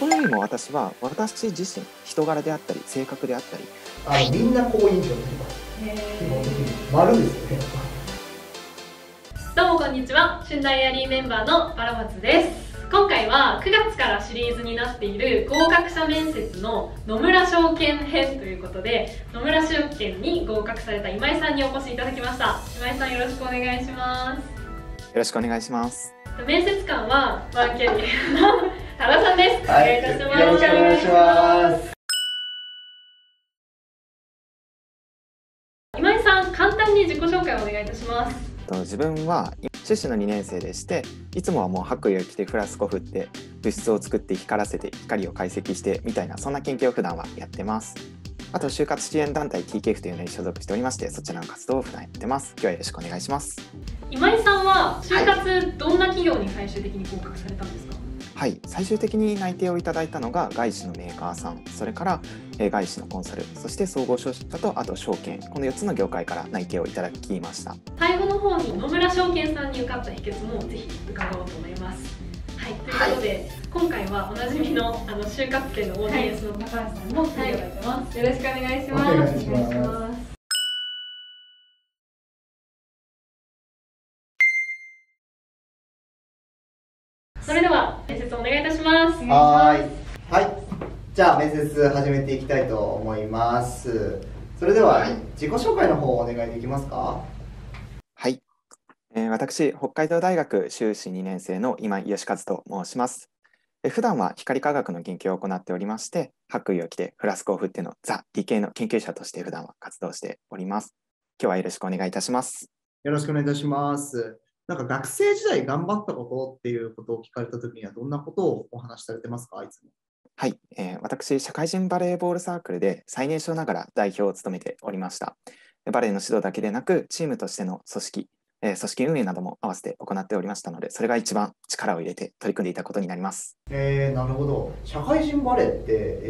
こよりも私は私自身、人柄であったり性格であったり、 みんな好印象です。基本的に丸ですよね。 どうもこんにちは、春大エアリーメンバーのバラマツです。今回は9月からシリーズになっている合格者面接の野村証券編ということで、野村証券に合格された今井さんにお越しいただきました。今井さん、よろしくお願いします。 よろしくお願いします。 面接官はワーキャリーの多田さんです。お願いいたします。 よろしくお願いします。 今井さん、簡単に自己紹介をお願いいたします。 自分は修士の2年生でして、いつもはもう白衣を着てフラスコ振って物質を作って光らせて光を解析してみたいな、そんな研究を普段はやってます。あと就活支援団体 TKF というのに所属しておりまして、そちらの活動を普段やってます。今日はよろしくお願いします。 今井さんは就活、どんな企業に最終的に合格されたんですか？ はい、最終的に内定をいただいたのが外資のメーカーさん、それから外資のコンサル、そして総合商社とあと証券、この4つの業界から内定をいただきました。 最後の方に野村証券さんに受かった秘訣もぜひ伺おうと思います。はい、ということで、今回はおなじみの就活生のオーディエンスの高橋さんも来ていただいてます。よろしくお願いします。 お願いします。 それでは面接お願いいたします。 はい。じゃあ面接始めていきたいと思います。それでは自己紹介の方お願いできますか？ はい、私、北海道大学修士2年生の今井義和と申します。普段は光化学の研究を行っておりまして、白衣を着てフラスコを振ってのザ・理系の研究者として普段は活動しております。今日はよろしくお願いいたします。 よろしくお願いいたします。なんか学生時代頑張ったことっていうことを聞かれたときにはどんなことをお話しされてますか、いつも。 はい、私、社会人バレーボールサークルで最年少ながら代表を務めておりました。バレーの指導だけでなく、チームとしての組織運営なども合わせて行っておりましたので、それが一番力を入れて取り組んでいたことになります。 なるほど。社会人バレーって、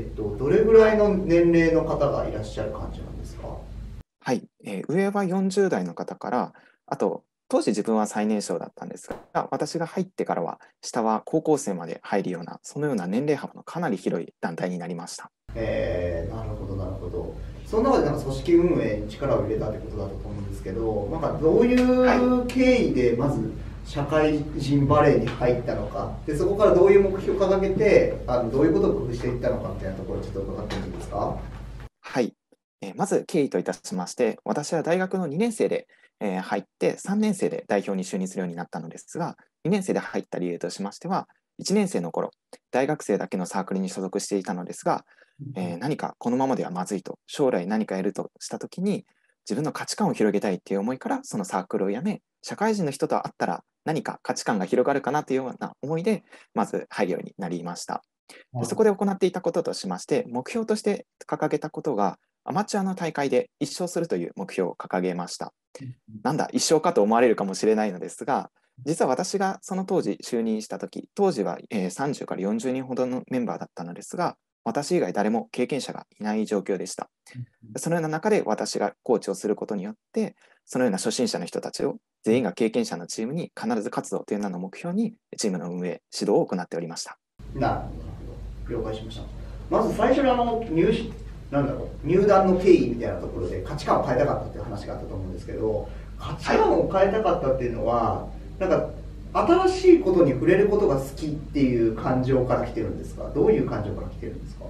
どれぐらいの年齢の方がいらっしゃる感じなんですか？ はい、上は40代の方から、あと、当時自分は最年少だったんですが、私が入ってからは、下は高校生まで入るような、そのような年齢幅のかなり広い団体になりました。 なるほど、なるほど。その中でなんか組織運営に力を入れたということだと思うんですけど、なんかどういう経緯でまず社会人バレーに入ったのか、でそこからどういう目標を掲げて、どういうことを工夫していったのかみたいなところをちょっと伺ってもいいですか？ はい、まず経緯といたしまして、私は大学の2年生で入って3年生で代表に就任するようになったのですが、2年生で入った理由としましては、1年生の頃、大学生だけのサークルに所属していたのですが、何かこのままではまずいと、将来何かやるとしたときに、自分の価値観を広げたいっていう思いから、そのサークルを辞め、社会人の人と会ったら何か価値観が広がるかなというような思いで、まず入るようになりました。でそこで行っていたこととしまして、目標として掲げたことが、アマチュアの大会で1勝するという目標を掲げました。なんだ、一勝かと思われるかもしれないのですが、実は私がその当時就任したとき、当時は30から40人ほどのメンバーだったのですが、私以外誰も経験者がいない状況でした。そのような中で私がコーチをすることによって、そのような初心者の人たちを全員が経験者のチームに必ず活動という名の目標にチームの運営、指導を行っておりました。 なるほど、了解しました。まず最初に入団の経緯みたいなところで価値観を変えたかったっていう話があったと思うんですけど、価値観を変えたかったっていうのは、なんか新しいことに触れることが好きっていう感情から来てるんですか？どういう感情から来てるんですか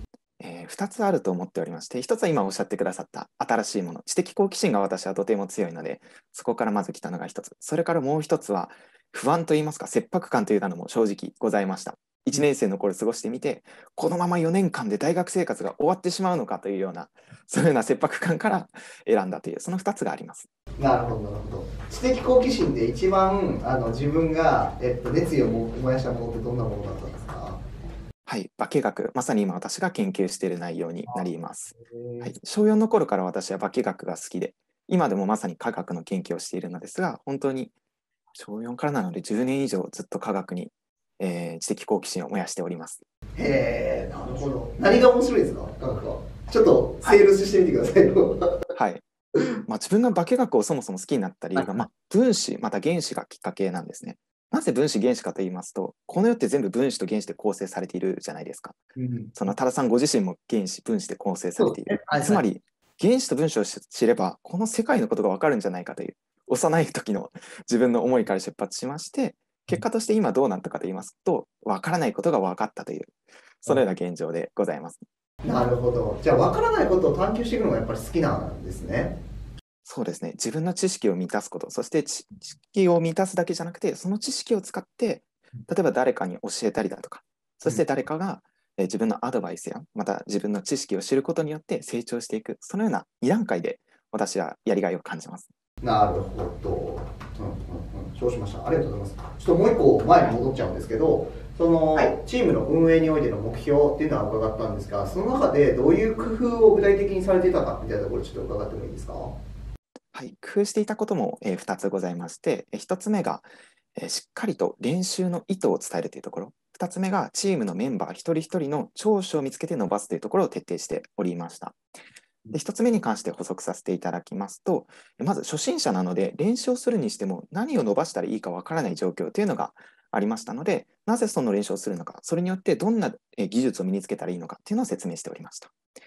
？2つあると思っておりまして、1つは今おっしゃってくださった新しいもの、知的好奇心が私はとても強いので、そこからまず来たのが1つ。それからもう1つは、不安といいますか、切迫感というのも正直ございました。1年生の頃過ごしてみて、このまま4年間で大学生活が終わってしまうのかというような、そういうような切迫感から選んだという、その2つがあります。 なるほど、なるほど。知的好奇心で一番自分が、熱意を燃やしたものってどんなものだったんですか？ はい、化学、まさに今私が研究している内容になります。はい、小4の頃から私は化学が好きで、今でもまさに化学の研究をしているのですが、本当に小4からなので10年以上ずっと化学に、知的好奇心を燃やしております。 へえ、なるほど。何が面白いですか、化学は。ちょっとセールスしてみてくださいよ。 はい。自分が化学をそもそも好きになった理由が、分子、また原子がきっかけなんですね。 なぜ分子原子かと言いますと、この世って全部分子と原子で構成されているじゃないですか。その多田さんご自身も原子、分子で構成されている。つまり、原子と分子を知れば、この世界のことが分かるんじゃないかという、幼い時の自分の思いから出発しまして、結果として今どうなったかと言いますと、分からないことが分かったという、そのような現状でございます。 なるほど。じゃあ、分からないことを探求していくのがやっぱり好きなんですね。 そうですね。自分の知識を満たすこと、そして知識を満たすだけじゃなくて、その知識を使って、例えば誰かに教えたりだとか、そして誰かが自分のアドバイスや、また自分の知識を知ることによって成長していく、そのような2段階で私はやりがいを感じます。 なるほど。そうしました。ありがとうございます。ちょっともう一個前に戻っちゃうんですけど、チームの運営においての目標っていうのは伺ったんですが、その中でどういう工夫を具体的にされていたかみたいなところちょっと伺ってもいいですか？ はい、工夫していたことも2つございまして、1つ目がしっかりと練習の意図を伝えるというところ、2つ目がチームのメンバー一人一人の長所を見つけて伸ばすというところを徹底しておりました。で、1つ目に関して補足させていただきますと、まず初心者なので練習をするにしても何を伸ばしたらいいかわからない状況というのがありましたので、なぜその練習をするのか、それによってどんな技術を身につけたらいいのかというのを説明しておりました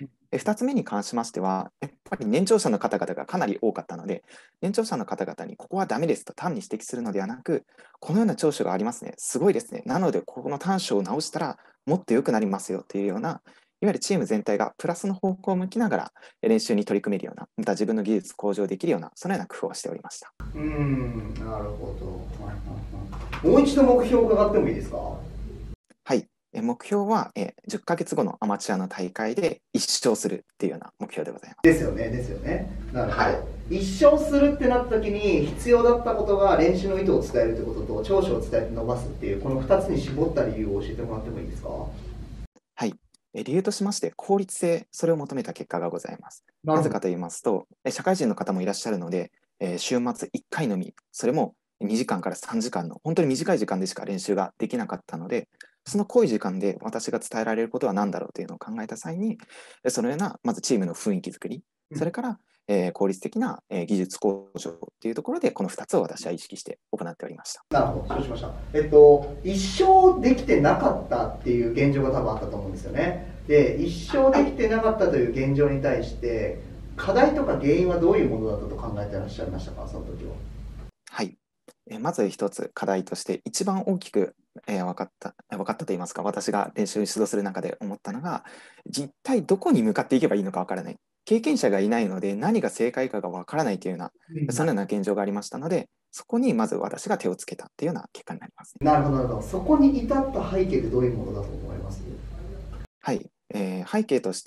。2つ目に関しましては、やっぱり年長者の方々がかなり多かったので、年長者の方々にここはダメですと単に指摘するのではなく、このような長所がありますね、すごいですね、なのでここの短所を直したらもっと良くなりますよというような、いわゆるチーム全体がプラスの方向を向きながら練習に取り組めるような、また自分の技術向上できるような、そのような工夫をしておりました。 なるほど。もう一度目標を伺ってもいいですか？ はい。目標は10ヶ月後のアマチュアの大会で1勝するっていうような目標でございます。 ですよね、ですよね。なるほど。はい、1勝するってなった時に必要だったことが練習の意図を伝えるということと長所を伝えて伸ばすっていうこの2つに絞った理由を教えてもらってもいいですか？ はい。理由としまして効率性、それを求めた結果がございます。なぜかと言いますと、社会人の方もいらっしゃるので、週末1回のみ、それも2時間から3時間の本当に短い時間でしか練習ができなかったので、その濃い時間で私が伝えられることは何だろうというのを考えた際に、そのようなまずチームの雰囲気作り、それから効率的な技術向上というところで、この2つを私は意識して行っておりました。 なるほど、そうしました。一生できてなかったっていう現状が多分あったと思うんですよね。で、一生できてなかったという現状に対して、課題とか原因はどういうものだったと考えていらっしゃいましたか、その時は。 はい。まず一つ課題として、一番大きく分かったと言いますか、私が練習に指導する中で思ったのが、一体どこに向かっていけばいいのか分からない。経験者がいないので、何が正解かが分からないというような、そのような現状がありましたので、そこにまず私が手をつけたというような結果になります。 なるほど、なるほど。そこに至った背景ってどういうものだと思います？ はい。背景として、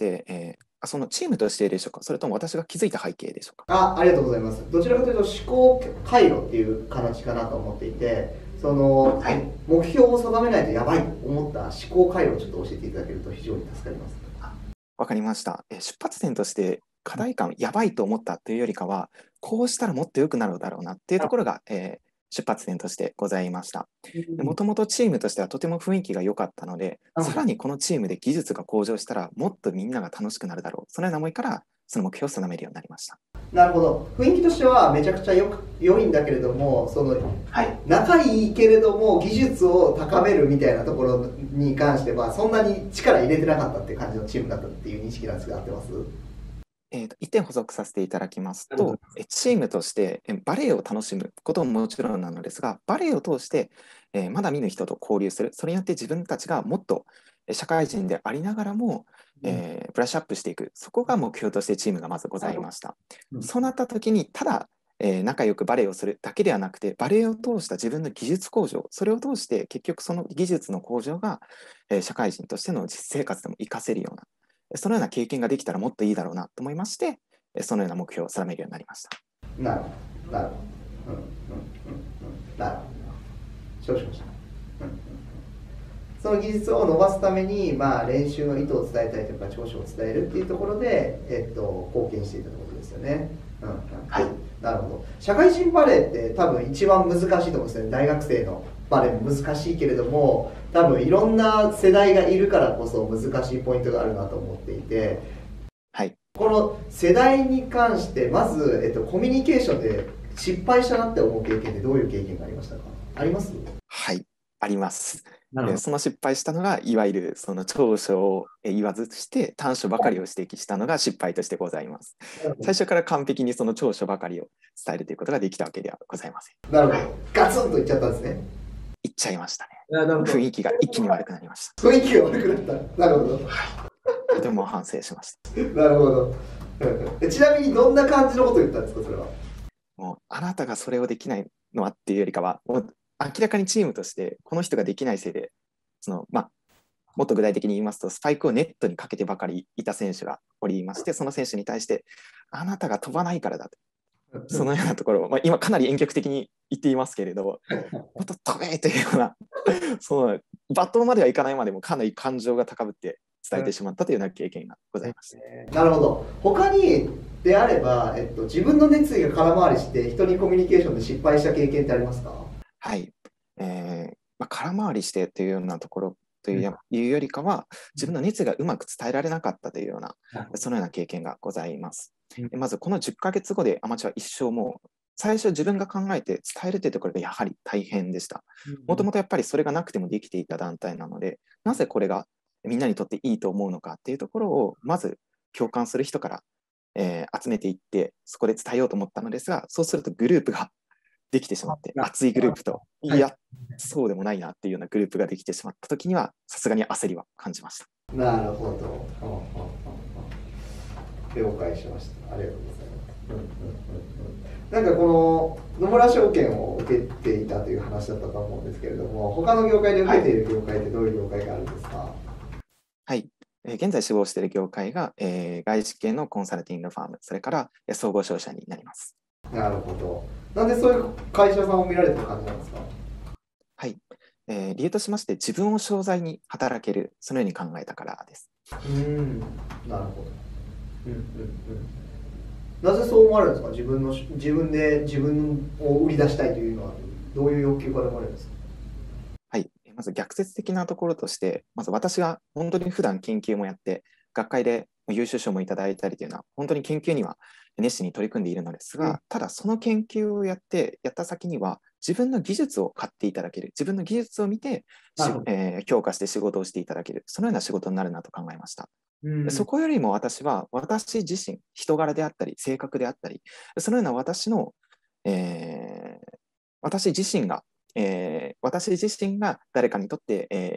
そのチームとしてでしょうか、それとも私が気づいた背景でしょうか。ありがとうございます。どちらかというと思考回路っていう形かなと思っていて、目標を定めないとやばいと思った思考回路をちょっと教えていただけると非常に助かります。 わかりました。出発点として課題感、やばいと思ったというよりかは、こうしたらもっと良くなるだろうなっていうところが、出発点としてございました。もともとチームとしてはとても雰囲気が良かったので、さらにこのチームで技術が向上したらもっとみんなが楽しくなるだろう、そのような思いからその目標を定めるようになりました。 なるほど。雰囲気としてはめちゃくちゃ良いんだけれども、仲いいけれども技術を高めるみたいなところに関してはそんなに力入れてなかったっていう感じのチームだったっていう認識なんですが、合ってます？ 1点補足させていただきますと、チームとしてバレエを楽しむことももちろんなのですが、バレエを通してまだ見ぬ人と交流する、それによって自分たちがもっと社会人でありながらも、ブラッシュアップしていく、そこが目標としてチームがまずございました。そうなった時に、ただ仲良くバレエをするだけではなくて、バレエを通した自分の技術向上、それを通して結局その技術の向上が社会人としての実生活でも活かせるような、そのような経験ができたらもっといいだろうなと思いまして、そのような目標を定めるようになりました。 なるほど、なるほど。なるほど。承知しました。その技術を伸ばすために、練習の意図を伝えたりとか長所を伝えるっていうところで、貢献していたということですよね。はい。なるほど。社会人バレーって多分一番難しいと思うんですよね。大学生のバレーも難しいけれども、多分いろんな世代がいるからこそ難しいポイントがあるなと思っていて、 はい。 この世代に関してまず、コミュニケーションで失敗したなって思う経験ってどういう経験がありましたか？あります？ はい、あります。 なるほど。 その失敗したのが、いわゆるその長所を言わずして短所ばかりを指摘したのが失敗としてございます。最初から完璧にその長所ばかりを伝えるということができたわけではございません。 なるほど。ガツンといっちゃったんですね。 言っちゃいましたね。 なるほど。 雰囲気が一気に悪くなりました。 雰囲気が悪くなった。なるほど。 とても反省しました。 なるほど。ちなみにどんな感じのことを言ったんですか、それは。 もうあなたがそれをできないのはっていうよりかは、もう明らかにチームとしてこの人ができないせいで、もっと具体的に言いますと、スパイクをネットにかけてばかりいた選手がおりまして、その選手に対して、あなたが飛ばないからだと。そのようなところを、今かなり婉曲的に言っていますけれど、もっと飛べというような、その罵倒まではいかないまでもかなり感情が高ぶって伝えてしまったというような経験がございました。 なるほど。他にであれば、自分の熱意が空回りして人にコミュニケーションで失敗した経験ってありますか？ はい。空回りしてというようなところというよりかは、自分の熱がうまく伝えられなかったというような、そのような経験がございます。まず、この10ヶ月後でアマチュア一生も最初自分が考えて伝えるというところがやはり大変でした。もともとやっぱりそれがなくてもできていた団体なので、なぜこれがみんなにとっていいと思うのかっていうところを、まず共感する人から、集めていって、そこで伝えようと思ったのですが、そうするとグループができてしまって、熱いグループと、いや、そうでもないなっていうようなグループができてしまったときには、さすがに焦りは感じました。 なるほど。了解しました。ありがとうございます。なんかこの野村証券を受けていたという話だったと思うんですけれども、他の業界で受けている業界ってどういう業界があるんですか？ はい。現在志望している業界が、外資系のコンサルティングファーム、それから総合商社になります。 なるほど。なんでそういう会社さんを見られてる感じなんですか？ はい。理由としまして、自分を商材に働ける、そのように考えたからです。 なるほど。なぜそう思われるんですか？自分で自分を売り出したいというのは、どういう欲求から生まれるんですか？ はい。まず逆説的なところとして、まず私が本当に普段研究もやって、学会で優秀賞もいただいたりというのは、本当に研究には熱心に取り組んでいるのですが、ただその研究をやった先には、自分の技術を買っていただける、自分の技術を見て、強化して仕事をしていただける、そのような仕事になるなと考えました。そこよりも私は、私自身、人柄であったり、性格であったり、そのような私自身が誰かにとって、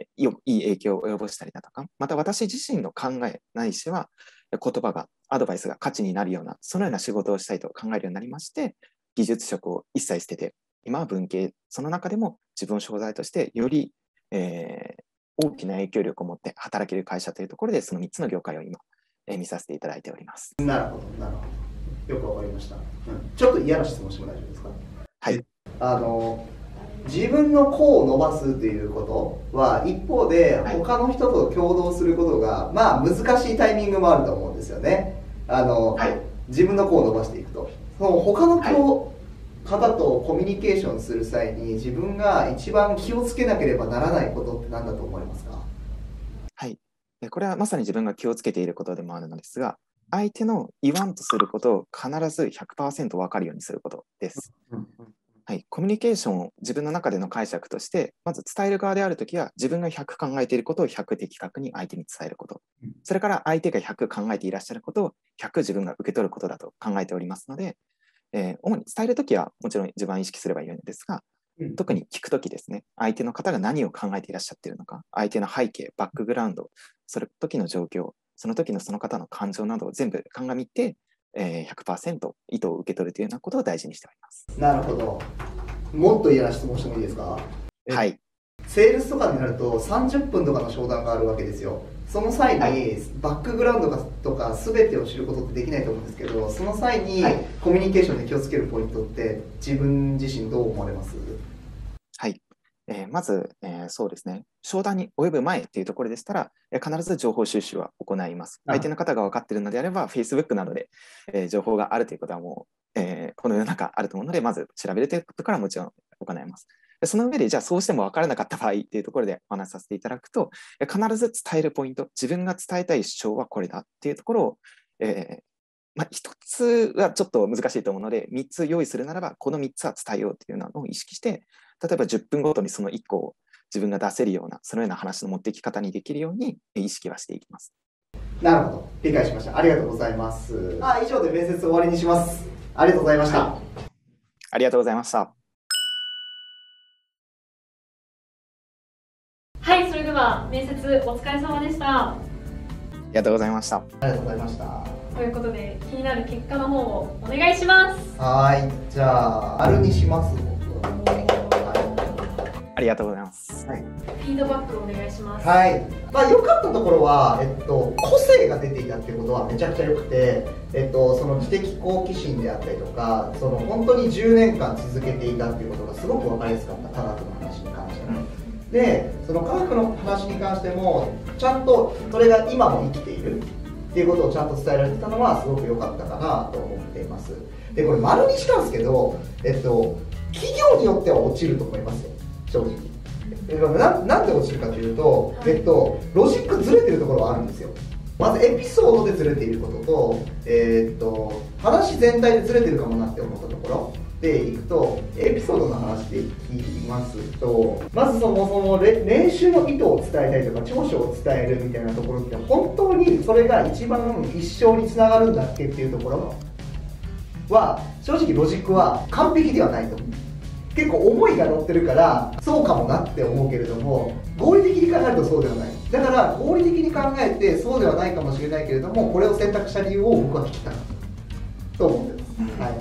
いい影響を及ぼしたりだとか、また私自身の考えないしは、言葉が、アドバイスが価値になるような、そのような仕事をしたいと考えるようになりまして、技術職を一切捨てて、今は文系、その中でも自分を商材として、より、大きな影響力を持って働ける会社というところで、その3つの業界を今、見させていただいております。 なるほど、なるほど。よくわかりました。ちょっと嫌な質問しても大丈夫ですか？ はい。 自分の個を伸ばすということは一方で他の人と共同することが難しいタイミングもあると思うんですよね。自分の個を伸ばしていくと、その他の方とコミュニケーションする際に自分が一番気をつけなければならないことって何だと思いますか？ はい。これはまさに自分が気をつけていることでもあるのですが、相手の言わんとすることを必ず 100% 分かるようにすることです。はい、コミュニケーションを自分の中での解釈として、まず伝える側であるときは、自分が100考えていることを100的確に相手に伝えること。それから相手が100考えていらっしゃることを100自分が受け取ることだと考えておりますので、主に伝えるときはもちろん一番意識すればいいのですが、特に聞くときですね、相手の方が何を考えていらっしゃっているのか、相手の背景、バックグラウンド、その時の状況、その時のその方の感情などを全部鑑みて、100% 意図を受け取るというようなことを大事にしております。 なるほど。もっと嫌な質問してもいいですか？ はい。 セールスとかになると30分とかの商談があるわけですよ。その際にバックグラウンドとか全てを知ることってできないと思うんですけど、その際にコミュニケーションで気をつけるポイントって自分自身どう思われます？ はい。まず、そうですね、商談に及ぶ前というところでしたら、必ず情報収集は行います。相手の方が分かっているのであれば、Facebook などで、情報があるということはもう、この世の中あると思うので、まず調べるということからもちろん行います。その上で、じゃあそうしても分からなかった場合というところでお話しさせていただくと、必ず伝えるポイント、自分が伝えたい主張はこれだというところを、一つはちょっと難しいと思うので、3つ用意するならば、この3つは伝えようというのを意識して例えば10分ごとにその1個を自分が出せるような、そのような話の持っていき方にできるように意識はしていきます。 なるほど、理解しました。ありがとうございます。以上で面接終わりにします。ありがとうございました。 はい、ありがとうございました。 はい、それでは面接お疲れ様でした。 ありがとうございました。 ありがとうございました。 ということで、気になる結果の方をお願いします。 はい、じゃあ、にします。 ありがとうございます。 フィードバックお願いします。 はい。良かったところは、個性が出ていたっていうことはめちゃくちゃ良くて、その知的好奇心であったりとか、その本当に10年間続けていたっていうことがすごく分かりやすかった、科学の話に関しては。で、その科学の話に関しても、ちゃんとそれが今も生きているっていうことをちゃんと伝えられてたのはすごく良かったかなと思っています。で、これ丸にしたんですけど、企業によっては落ちると思いますよ、正直。なんで落ちるかというと、ロジックずれてるところはあるんですよ。まずエピソードでずれていることと、話全体でずれてるかもなって思ったところでいくと、エピソードの話でいきますと、まずそもそも練習の意図を伝えたりとか長所を伝えるみたいなところって、本当にそれが一番一生につながるんだっけっていうところは、正直ロジックは完璧ではないと思う。結構思いが乗ってるからそうかもなって思うけれども、合理的に考えるとそうではない。だから合理的に考えてそうではないかもしれないけれども、これを選択した理由を僕は聞きたかったと思ってます。はい、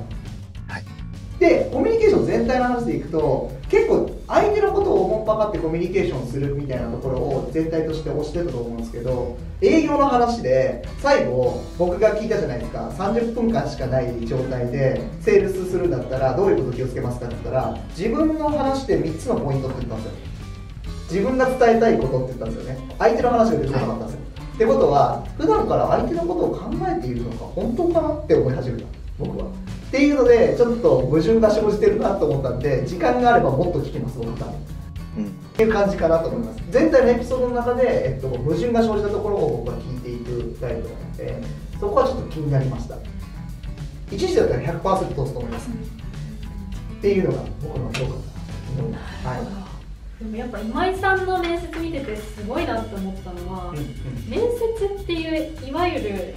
でコミュニケーション全体の話でいくと、結構相手のことをおもんぱかってコミュニケーションするみたいなところを全体として推してたと思うんですけど、営業の話で最後僕が聞いたじゃないですか。30分間しかない状態でセールスするんだったらどういうこと気をつけますかって言ったら、自分の話で3つのポイントって言ったんですよ。自分が伝えたいことって言ったんですよね。相手の話が出てこなかったんですよ。ってことは、普段から相手のことを考えているのか本当かなって思い始めた、僕は。っていうので、ちょっと矛盾が生じてるなと思ったんで、時間があればもっと聞きます、僕は。っていう感じかなと思います。全体のエピソードの中で、矛盾が生じたところを僕は聞いていくタイプなので、そこはちょっと気になりました。一時だったら 100% 通すと思います。っていうのが僕の評価かなと思います。はい。 でもやっぱ今井さんの面接見ててすごいなって思ったのは、面接っていういわゆる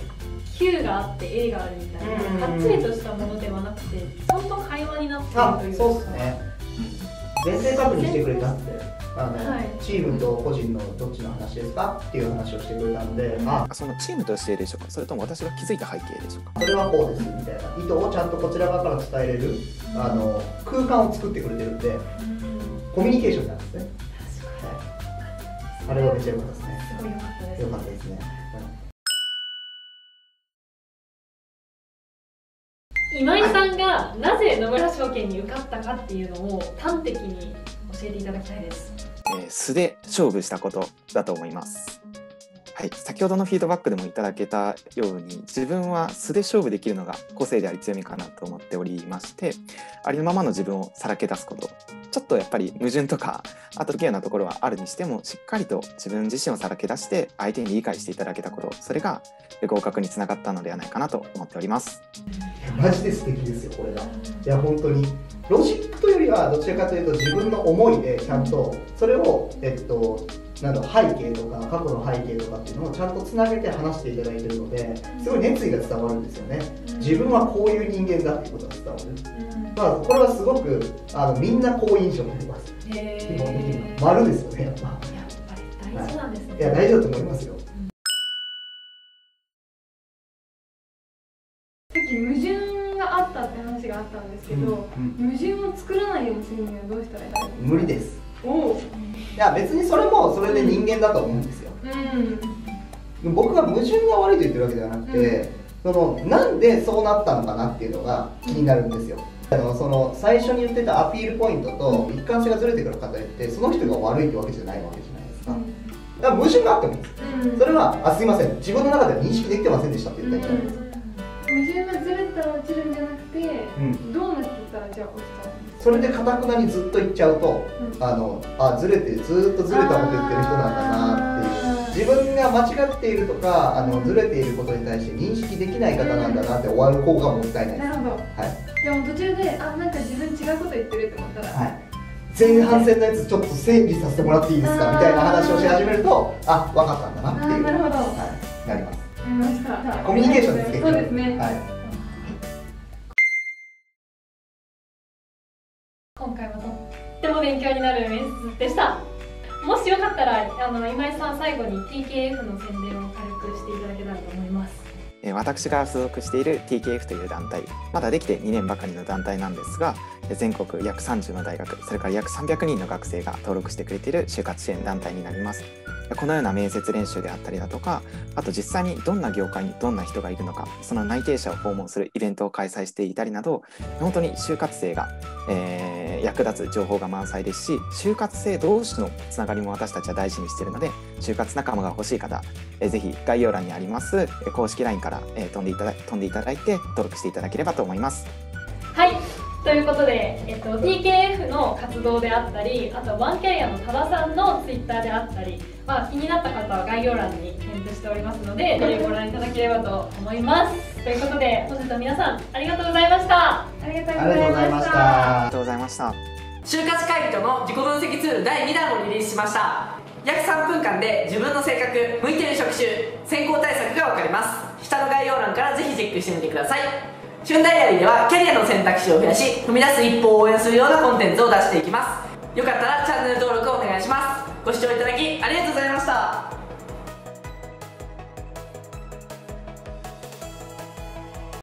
Q があって A があるみたいな、かっちりとしたものではなくて、ちゃんと会話になっているというか。 そうですね。前提確認してくれたって、チームと個人のどっちの話ですかっていう話をしてくれたので、 そのチームとしてでしょうか、それとも私が気づいた背景でしょうか。 それはこうですみたいな意図をちゃんとこちら側から伝えれる空間を作ってくれてるんで、コミュニケーションなんですね。あれはめっちゃ良かったですね。 すごい良かったです。 良かったですね。 今井さんがなぜ野村証券に受かったかっていうのを端的に教えていただきたいです。 素で勝負したことだと思います。はい、先ほどのフィードバックでもいただけたように、自分は素で勝負できるのが個性であり強みかなと思っておりまして、ありのままの自分をさらけ出すこと、ちょっとやっぱり矛盾とかあと不器用なところはあるにしても、しっかりと自分自身をさらけ出して相手に理解していただけたこと、それが合格につながったのではないかなと思っております。 マジで素敵ですよ、これが。いや本当にロジックというよりはどちらかというと自分の思いでちゃんとそれをなんだ背景とか過去の背景とかっていうのをちゃんとつなげて話していただいているので、すごい熱意が伝わるんですよね。自分はこういう人間だっていうことが伝わる。これはすごくみんな好印象になります。丸ですよね、やっぱ。 やっぱり大事なんですね。 いや大事だと思いますよ。 さっき矛盾があったって話があったんですけど、矛盾を作らないようにするにはどうしたらいいですか？ 無理です。 おいや別にそれもそれで人間だと思うんですよ。僕が矛盾が悪いと言ってるわけではなくて、なんでそうなったのかなっていうのが気になるんですよ。最初に言ってたアピールポイントと一貫性がずれてくる方ってその人が悪いってわけじゃないわけじゃないですか。だから矛盾があってもいいです。それはすいません、自分の中では認識できてませんでしたって言ったらいいんです。 矛盾がずれたら落ちるんじゃなくて、どうなってたらじゃあ落ちちゃうんですか？ それでかたくなにずっと言っちゃうと、ずれてずっとずれたこと言ってる人なんだなっていう、自分が間違っているとかずれていることに対して認識できない方なんだなって終わる方がもったいないです。 なるほど。 はい。 じゃあもう途中でなんか自分違うこと言ってるって思ったら、 はい。 前半戦のやつちょっと整理させてもらっていいですかみたいな話をし始めると、あ、分かったんだなっていう、 なるほど、 はい、なります。 わかりました。 コミュニケーションですけど、 そうですね。 はい。 今回はとっても勉強になる面接でした。もしよかったら今井さん、最後に TKF の宣伝を軽くしていただけたらと思います。 私が所属している TKF という団体、まだできて2年ばかりの団体なんですが、全国約30の大学、それから約300人の学生が登録してくれている就活支援団体になります。このような面接練習であったりだとか、あと実際にどんな業界にどんな人がいるのか、その内定者を訪問するイベントを開催していたりなど、本当に就活生が、役立つ情報が満載ですし、就活生同士のつながりも私たちは大事にしているので、就活仲間が欲しい方、ぜひ概要欄にあります公式 LINE から飛んでいただいて登録していただければと思います。 はい、ということで、TKF の活動であったり、あとワンキャリアの多田さんの Twitter であったり、気になった方は概要欄に添付しておりますので、ご覧いただければと思います。ということで、本日は皆さんありがとうございました。 ありがとうございました。 ありがとうございました。 就活会議との自己分析ツール第2弾をリリースしました。約3分間で自分の性格、向いている職種、選考対策が分かります。下の概要欄からぜひチェックしてみてください。旬ダイアリーではキャリアの選択肢を増やし、踏み出す一歩を応援するようなコンテンツを出していきます。よかったらチャンネル登録をお願いします。ご視聴いただきありがとうございました。